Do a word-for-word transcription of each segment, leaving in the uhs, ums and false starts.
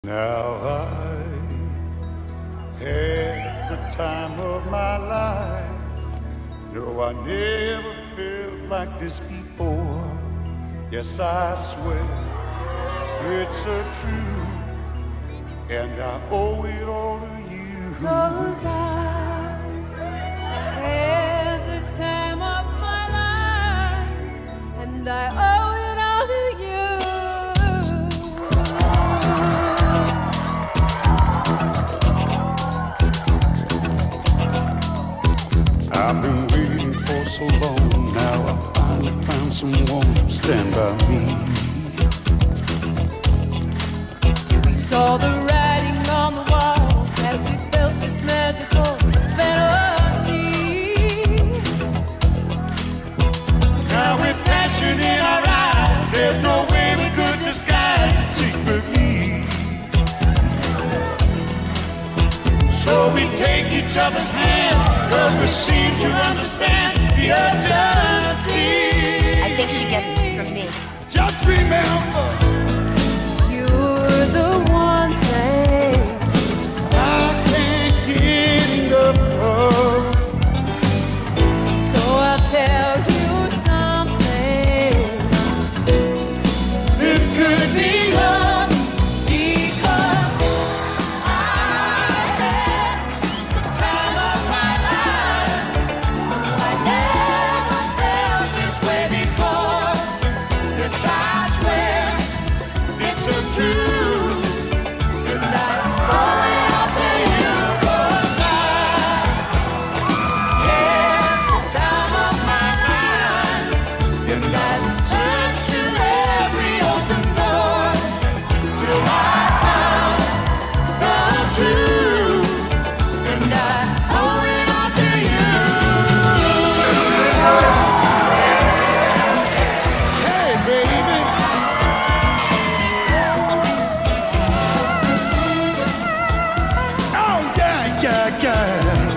Now I had the time of my life. No, I never felt like this before. Yes, I swear it's a truth, and I owe it all to you. 'Cause I had the time of my life, and I owe it all to you. I've been waiting for so long. Now I finally found someone to stand by me. We saw the writing on the wall as we felt this magical fantasy. Now with passion in our eyes, there's no way we could disguise it secretly. So we take each other's hand, 'cause we seem to understand the urgency. I think she gets this from me. Just remember, You're the one thing I can't get enough of. So I'll tell you something. This could be love, Because I had the time of my life. I never felt this way before. Yes, I swear it's a truth. and I owe it all to you. 'Cause I had the time of my life, And and I searched through every open door till I found the truth, and I owe it all to you. hey, baby. Oh, yeah, yeah, yeah.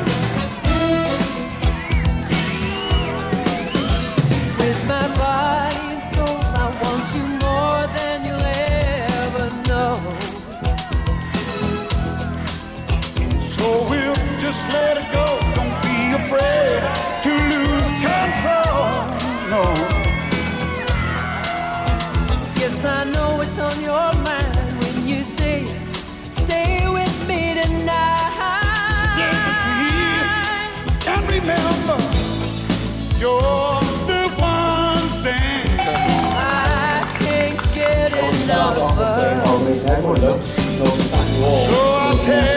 With my body and soul, I want you more than you'll ever know. So we'll just let it go. Don't be afraid to lose control. No. Yes, I know it's on your mind when you say, stay with me tonight. And remember, you're the one thing. I can't get Start off enough and saying, of. oh, Liz, everyone loves those back walls. So I'll tell